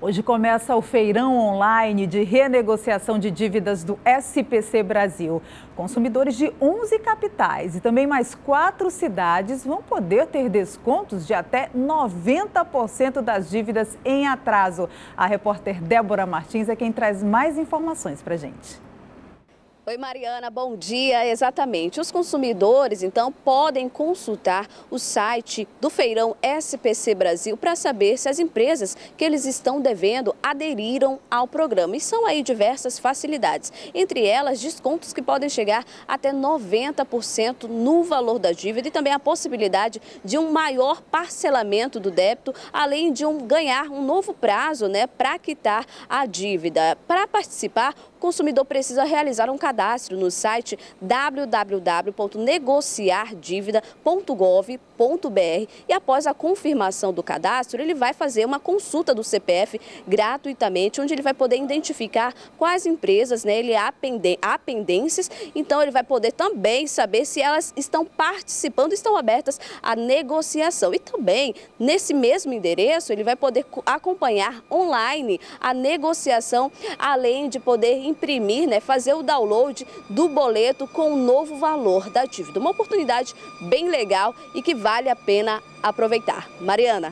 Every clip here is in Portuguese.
Hoje começa o feirão online de renegociação de dívidas do SPC Brasil. Consumidores de 11 capitais e também mais 4 cidades vão poder ter descontos de até 90% das dívidas em atraso. A repórter Débora Martins é quem traz mais informações para a gente. Oi Mariana, bom dia. Exatamente. Os consumidores, então, podem consultar o site do Feirão SPC Brasil para saber se as empresas que eles estão devendo aderiram ao programa. E são aí diversas facilidades, entre elas descontos que podem chegar até 90% no valor da dívida e também a possibilidade de um maior parcelamento do débito, além de ganhar um novo prazo, para quitar a dívida. Para participar, o consumidor precisa realizar um cadastro no site www.negociardívida.gov.br e após a confirmação do cadastro, ele vai fazer uma consulta do CPF gratuitamente, onde ele vai poder identificar quais empresas ele há pendências, então ele vai poder também saber se elas estão participando, estão abertas à negociação. E também, nesse mesmo endereço, ele vai poder acompanhar online a negociação, além de poder imprimir, fazer o download do boleto com o novo valor da dívida. Uma oportunidade bem legal e que vale a pena aproveitar. Mariana.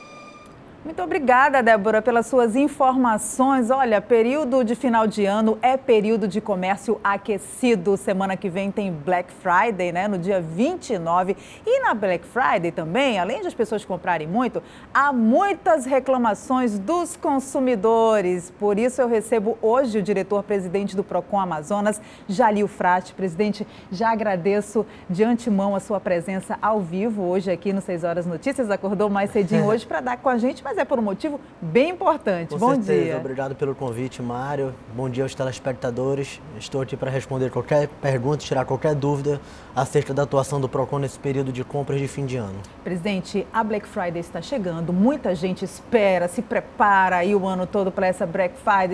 Muito obrigada, Débora, pelas suas informações. Olha, período de final de ano é período de comércio aquecido. Semana que vem tem Black Friday, no dia 29. E na Black Friday também, além de as pessoas comprarem muito, há muitas reclamações dos consumidores. Por isso eu recebo hoje o diretor-presidente do Procon Amazonas, Jalil Frati. Presidente, já agradeço de antemão a sua presença ao vivo hoje aqui no 6 Horas Notícias. Acordou mais cedinho hoje para dar com a gente, mas é por um motivo bem importante. Com Bom certeza. dia. Obrigado pelo convite, Mário. Bom dia aos telespectadores. Estou aqui para responder qualquer pergunta, tirar qualquer dúvida acerca da atuação do Procon nesse período de compras de fim de ano. Presidente, a Black Friday está chegando. Muita gente espera, se prepara aí o ano todo para essa Black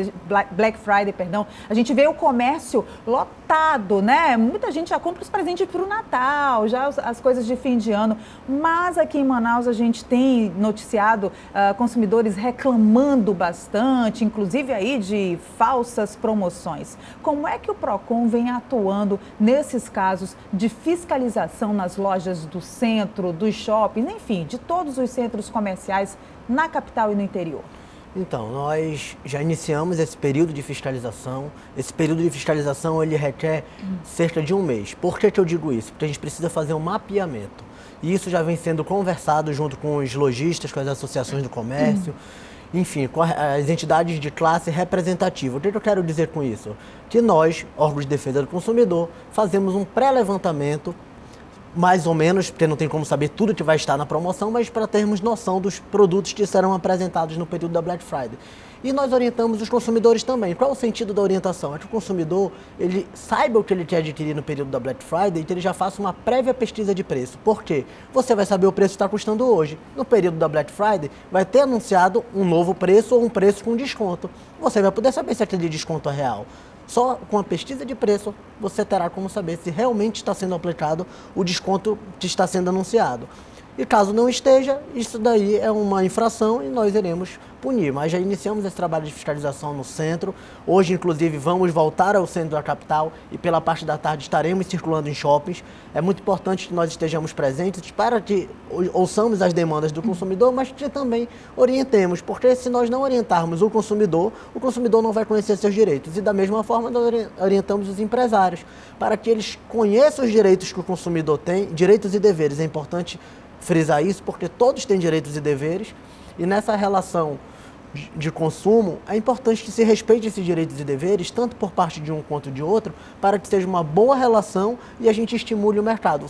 Friday. A gente vê o comércio lotado, Muita gente já compra os presentes para o Natal, já as coisas de fim de ano. Mas aqui em Manaus a gente tem noticiado consumidores reclamando bastante, inclusive aí de falsas promoções. Como é que o Procon vem atuando nesses casos de fiscalização nas lojas do centro, dos shoppings, enfim, de todos os centros comerciais na capital e no interior? Então, nós já iniciamos esse período de fiscalização. Esse período de fiscalização, ele requer cerca de um mês. Por que eu digo isso? Porque a gente precisa fazer um mapeamento. E isso já vem sendo conversado junto com os lojistas, com as associações do comércio, enfim, com as entidades de classe representativa. O que eu quero dizer com isso? Que nós, órgãos de defesa do consumidor, fazemos um pré-levantamento, mais ou menos, porque não tem como saber tudo que vai estar na promoção, mas para termos noção dos produtos que serão apresentados no período da Black Friday. E nós orientamos os consumidores também. Qual é o sentido da orientação? É que o consumidor ele saiba o que ele quer adquirir no período da Black Friday e que ele já faça uma prévia pesquisa de preço. Por quê? Você vai saber o preço que está custando hoje. No período da Black Friday, vai ter anunciado um novo preço ou um preço com desconto. Você vai poder saber se aquele desconto é real. Só com a pesquisa de preço, você terá como saber se realmente está sendo aplicado o desconto que está sendo anunciado. E caso não esteja, isso daí é uma infração e nós iremos punir. Mas já iniciamos esse trabalho de fiscalização no centro. Hoje, inclusive, vamos voltar ao centro da capital e pela parte da tarde estaremos circulando em shoppings. É muito importante que nós estejamos presentes para que ouçamos as demandas do consumidor, mas que também orientemos, porque se nós não orientarmos o consumidor não vai conhecer seus direitos. E da mesma forma, nós orientamos os empresários para que eles conheçam os direitos que o consumidor tem, direitos e deveres. É importante frisar isso, porque todos têm direitos e deveres, e nessa relação de consumo, é importante que se respeite esses direitos e deveres, tanto por parte de um quanto de outro, para que seja uma boa relação e a gente estimule o mercado.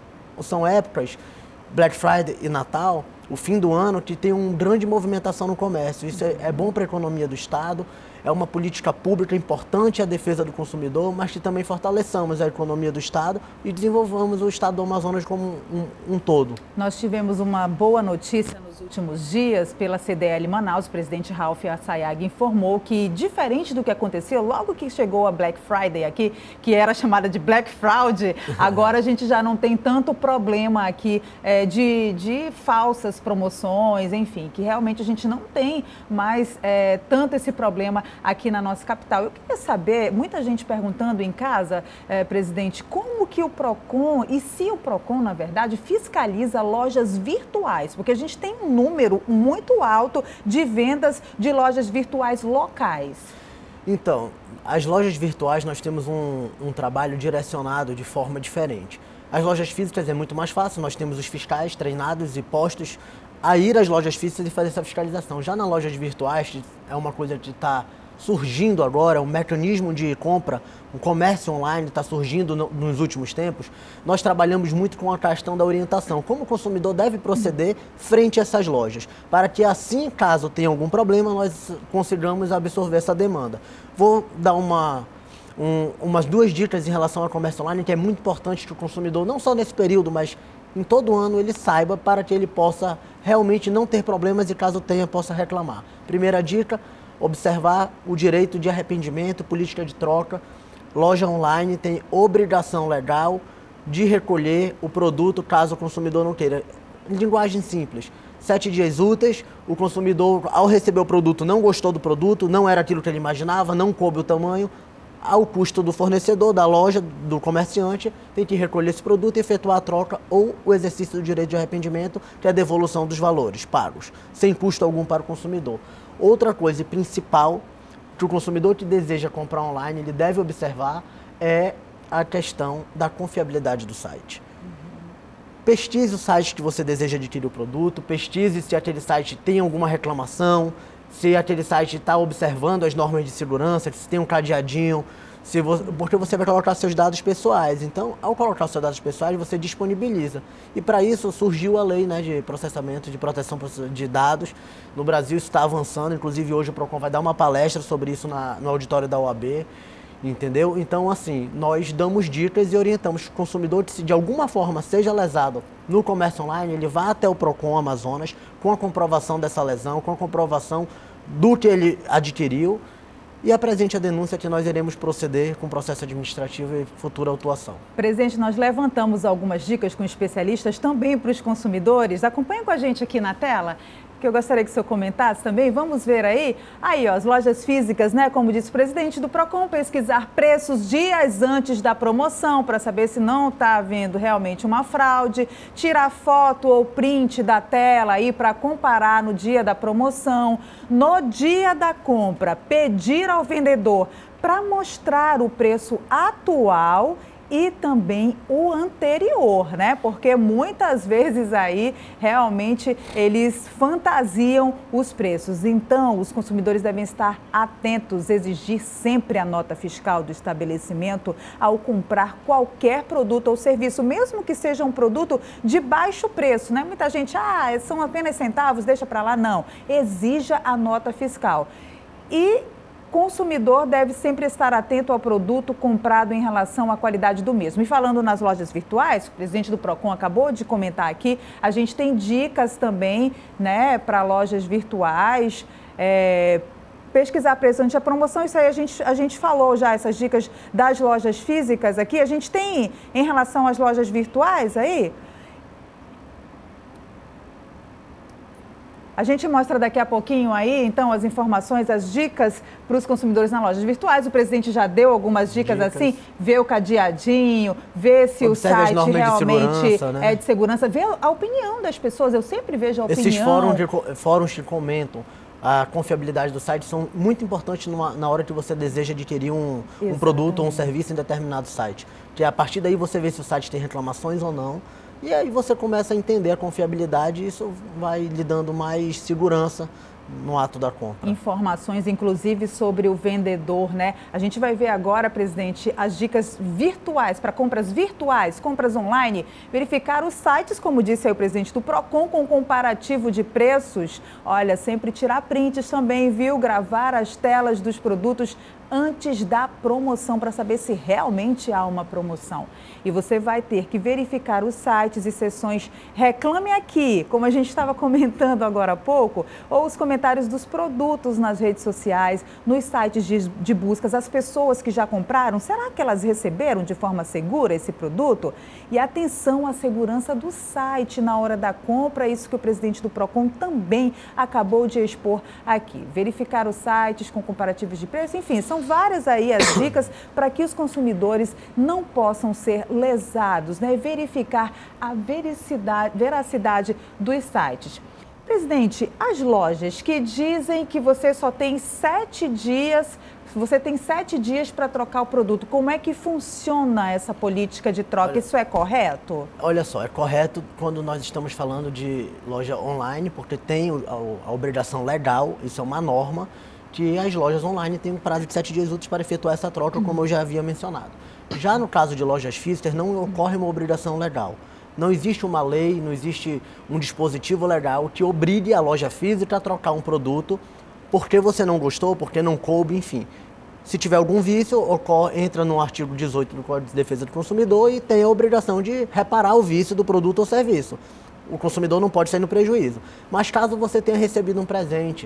São épocas, Black Friday e Natal, o fim do ano, que tem uma grande movimentação no comércio. Isso é bom para a economia do Estado, é uma política pública importante à defesa do consumidor, mas que também fortaleçamos a economia do Estado e desenvolvamos o Estado do Amazonas como um todo. Nós tivemos uma boa notícia nos Nos últimos dias, pela CDL Manaus, o presidente Ralph Assayag informou que, diferente do que aconteceu logo que chegou a Black Friday aqui, que era chamada de Black Fraud, agora a gente já não tem tanto problema aqui de falsas promoções, enfim, que realmente a gente não tem mais tanto esse problema aqui na nossa capital. Eu queria saber, muita gente perguntando em casa, presidente, como que o PROCON, e se o PROCON, na verdade, fiscaliza lojas virtuais? Porque a gente tem um número muito alto de vendas de lojas virtuais locais. Então, as lojas virtuais nós temos um trabalho direcionado de forma diferente. As lojas físicas é muito mais fácil, nós temos os fiscais treinados e postos a ir às lojas físicas e fazer essa fiscalização. Já nas lojas virtuais é uma coisa que está surgindo agora, um mecanismo de compra, um comércio online está surgindo nos últimos tempos. Nós trabalhamos muito com a questão da orientação, como o consumidor deve proceder frente a essas lojas, para que assim, caso tenha algum problema, nós consigamos absorver essa demanda. Vou dar umas duas dicas em relação ao comércio online, que é muito importante que o consumidor, não só nesse período, mas em todo ano, ele saiba, para que ele possa realmente não ter problemas e caso tenha, possa reclamar. Primeira dica: observar o direito de arrependimento, política de troca. Loja online tem obrigação legal de recolher o produto caso o consumidor não queira. Em linguagem simples, 7 dias úteis, o consumidor, ao receber o produto, não gostou do produto, não era aquilo que ele imaginava, não coube o tamanho, ao custo do fornecedor, da loja, do comerciante, tem que recolher esse produto e efetuar a troca ou o exercício do direito de arrependimento, que é a devolução dos valores pagos, sem custo algum para o consumidor. Outra coisa principal que o consumidor que deseja comprar online, ele deve observar, é a questão da confiabilidade do site. Pesquise o site que você deseja adquirir o produto, pesquise se aquele site tem alguma reclamação, se aquele site está observando as normas de segurança, se tem um cadeadinho, porque você vai colocar seus dados pessoais. Então, ao colocar os seus dados pessoais, você disponibiliza. E para isso surgiu a lei, né, de processamento, de proteção de dados. No Brasil isso está avançando, inclusive hoje o PROCON vai dar uma palestra sobre isso no auditório da OAB, entendeu? Então, assim, nós damos dicas e orientamos o consumidor que, se de alguma forma seja lesado no comércio online, ele vá até o PROCON Amazonas com a comprovação dessa lesão, com a comprovação do que ele adquiriu, e apresente a denúncia, que nós iremos proceder com processo administrativo e futura autuação. Presidente, nós levantamos algumas dicas com especialistas também para os consumidores. Acompanhe com a gente aqui na tela, que eu gostaria que o senhor comentasse também. Vamos ver aí. Aí, ó, as lojas físicas, né? Como disse o presidente do PROCON, pesquisar preços dias antes da promoção para saber se não está havendo realmente uma fraude. Tirar foto ou print da tela aí para comparar no dia da promoção. No dia da compra, pedir ao vendedor para mostrar o preço atual e também o anterior, né? Porque muitas vezes aí realmente eles fantasiam os preços. Então, os consumidores devem estar atentos, exigir sempre a nota fiscal do estabelecimento ao comprar qualquer produto ou serviço, mesmo que seja um produto de baixo preço, né? Muita gente, são apenas centavos, deixa para lá. Não, exija a nota fiscal. E consumidor deve sempre estar atento ao produto comprado em relação à qualidade do mesmo. E falando nas lojas virtuais, o presidente do PROCON acabou de comentar aqui, a gente tem dicas também, né, para lojas virtuais, pesquisar preço antes da promoção. Isso aí a gente falou já, essas dicas das lojas físicas aqui. A gente tem em relação às lojas virtuais aí? A gente mostra daqui a pouquinho aí, então, as informações, as dicas para os consumidores nas lojas virtuais. O presidente já deu algumas dicas assim, ver o cadeadinho, ver se observe o site realmente né? é de segurança, ver a opinião das pessoas. Eu sempre vejo a opinião. Esses fóruns que comentam a confiabilidade do site são muito importantes na hora que você deseja adquirir um produto ou um serviço em determinado site. Que a partir daí você vê se o site tem reclamações ou não. E aí você começa a entender a confiabilidade e isso vai lhe dando mais segurança no ato da compra. Informações, inclusive, sobre o vendedor, né? A gente vai ver agora, presidente, as dicas virtuais, para compras virtuais, compras online, verificar os sites, como disse aí o presidente do PROCON, com comparativo de preços. Olha, sempre tirar prints também, viu? Gravar as telas dos produtos antes da promoção para saber se realmente há uma promoção. E você vai ter que verificar os sites e seções Reclame Aqui, como a gente estava comentando agora há pouco, ou os comentários dos produtos nas redes sociais, nos sites de buscas. As pessoas que já compraram, será que elas receberam de forma segura esse produto? E atenção à segurança do site na hora da compra, isso que o presidente do Procon também acabou de expor aqui. Verificar os sites com comparativos de preço, enfim, são várias aí as dicas para que os consumidores não possam ser lesados, né? Verificar a veracidade dos sites. Presidente, as lojas que dizem que você só tem 7 dias, você tem 7 dias para trocar o produto, como é que funciona essa política de troca? Isso é correto? Olha só, é correto quando nós estamos falando de loja online, porque tem a obrigação legal, isso é uma norma, que as lojas online têm um prazo de 7 dias úteis para efetuar essa troca, como eu já havia mencionado. Já no caso de lojas físicas, não ocorre uma obrigação legal. Não existe uma lei, não existe um dispositivo legal que obrigue a loja física a trocar um produto porque você não gostou, porque não coube, enfim. Se tiver algum vício, entra no artigo 18 do Código de Defesa do Consumidor e tem a obrigação de reparar o vício do produto ou serviço. O consumidor não pode sair no prejuízo. Mas caso você tenha recebido um presente,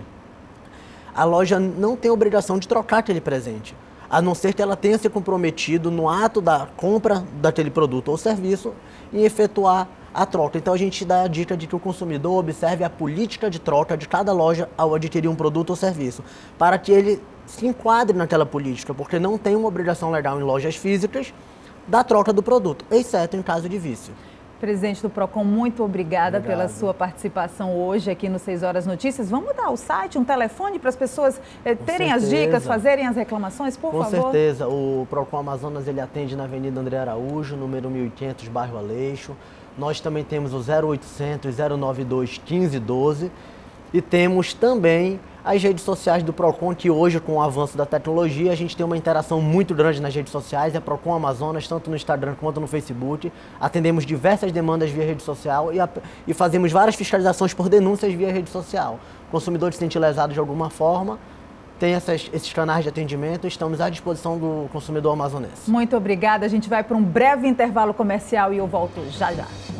a loja não tem obrigação de trocar aquele presente, a não ser que ela tenha se comprometido no ato da compra daquele produto ou serviço em efetuar a troca. Então a gente dá a dica de que o consumidor observe a política de troca de cada loja ao adquirir um produto ou serviço, para que ele se enquadre naquela política, porque não tem uma obrigação legal em lojas físicas da troca do produto, exceto em caso de vício. Presidente do Procon, muito obrigada pela sua participação hoje aqui no 6 Horas Notícias. Vamos dar o site, um telefone para as pessoas terem as dicas, fazerem as reclamações, por favor? Com certeza. O Procon Amazonas ele atende na Avenida André Araújo, número 1500, bairro Aleixo. Nós também temos o 0800 092 1512 e temos também as redes sociais do Procon, que hoje, com o avanço da tecnologia, a gente tem uma interação muito grande nas redes sociais, é Procon Amazonas, tanto no Instagram quanto no Facebook. Atendemos diversas demandas via rede social e fazemos várias fiscalizações por denúncias via rede social. O consumidor se sente lesado de alguma forma, tem esses canais de atendimento, estamos à disposição do consumidor amazonense. Muito obrigada, a gente vai para um breve intervalo comercial e eu volto já já.